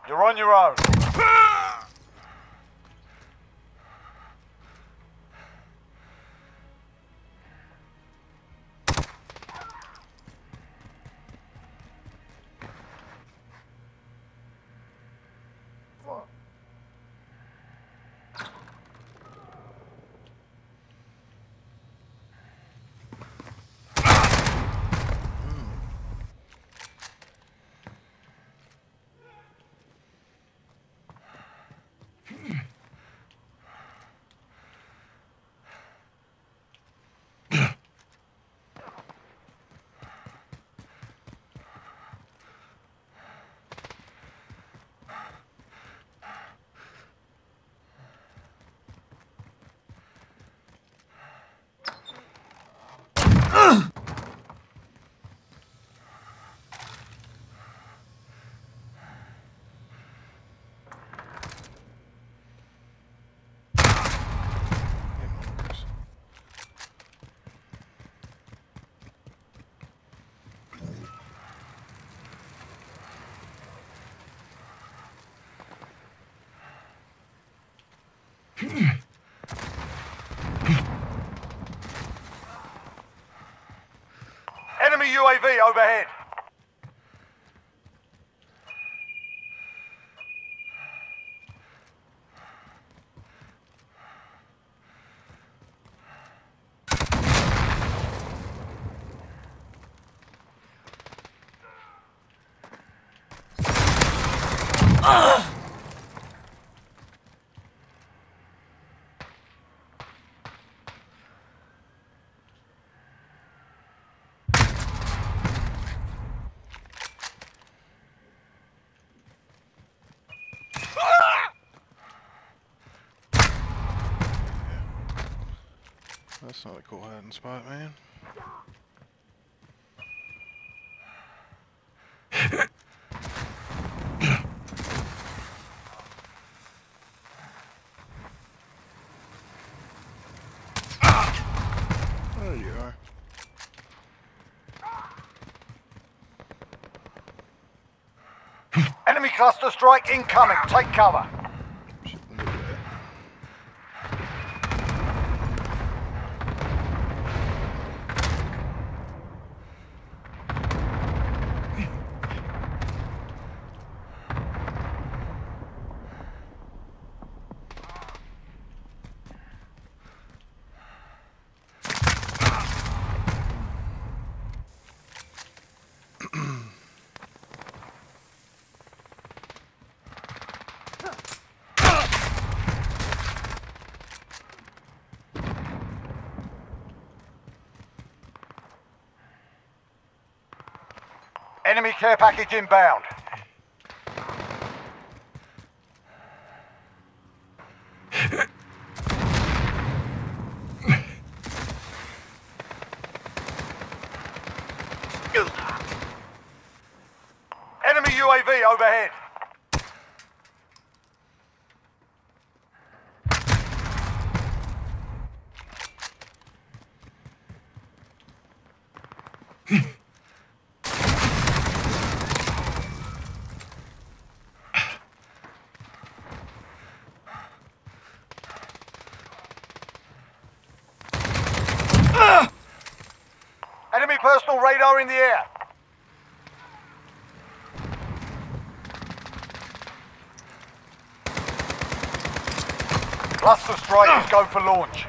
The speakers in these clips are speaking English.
You're on your own. Enemy UAV overhead. That's not a cool hiding spot, man. There you are. Enemy cluster strike incoming. Take cover. Shouldn't do that. Enemy care package inbound. Enemy UAV overhead. Enemy personal radar in the air. Cluster strike is go for launch.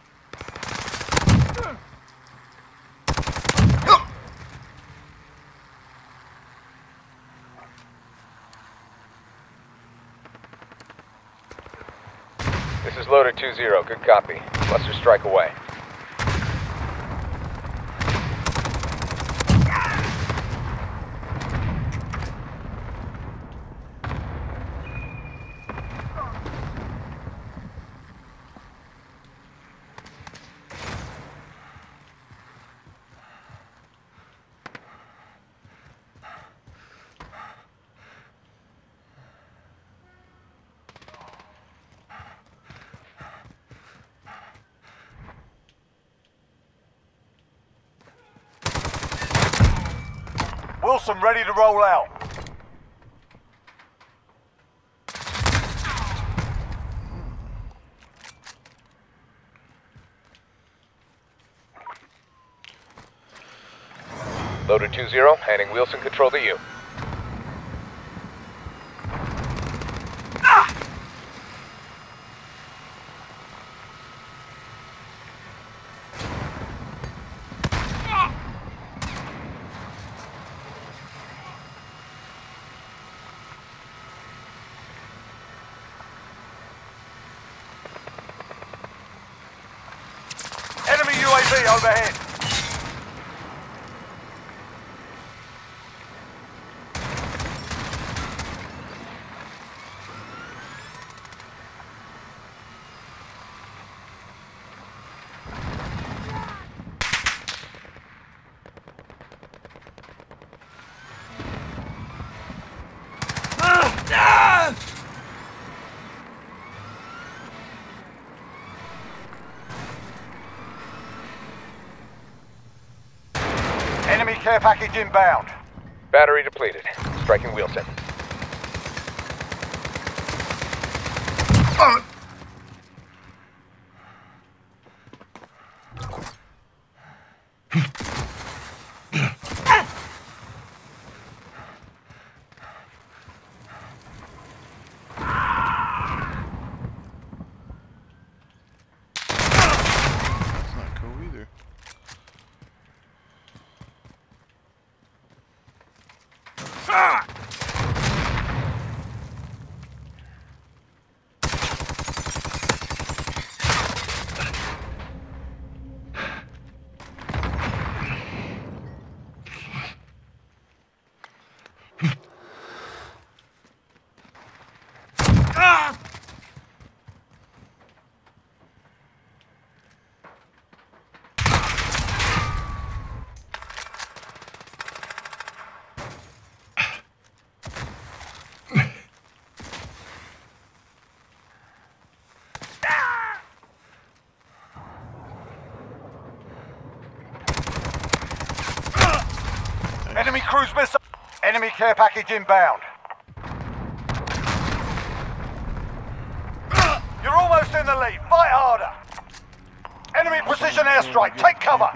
This is Loader 2-0. Good copy. Cluster strike away. Wilson ready to roll out. Loader 2-0, handing Wilson control to you. Enemy UAV overhead. Enemy care package inbound. Battery depleted. Striking Wilson. That's not cool either. Enemy cruise missile. Enemy care package inbound. You're almost in the lead. Fight harder. Enemy precision airstrike. Take cover.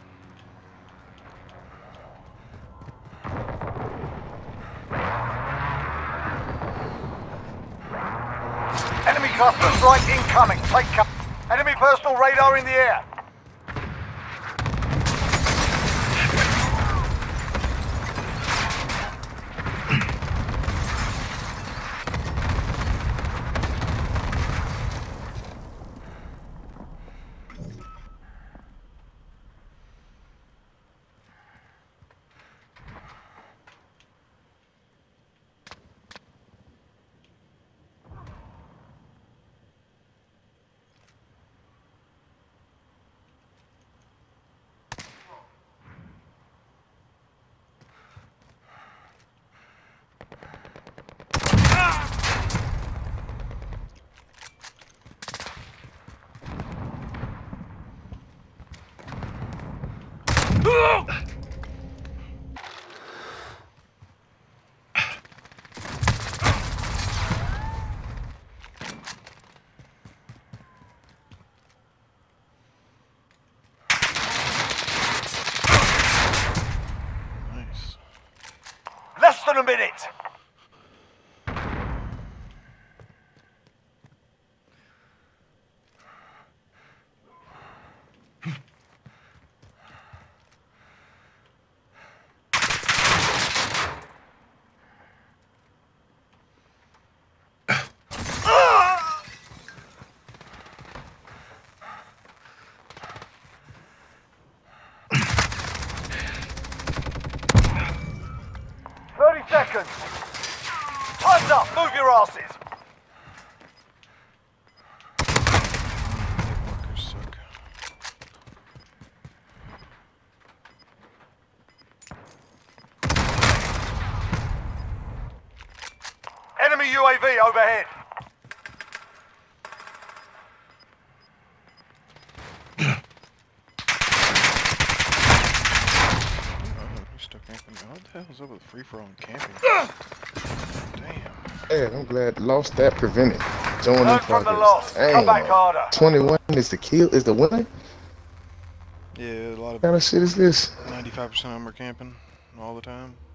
Enemy cluster strike incoming. Take cover. Enemy personal radar in the air. Nice. Less than a minute. Seconds. Time's up. Move your asses. Workers suck. Enemy UAV overhead. What the hell is up with free-for-all and camping? Damn. Hey, I'm glad lost that prevented. Joining Learn from the progress. loss. Come back harder. 21 is the kill, is the winner. Yeah, a lot What of kind of shit is this? 95% of them are camping all the time.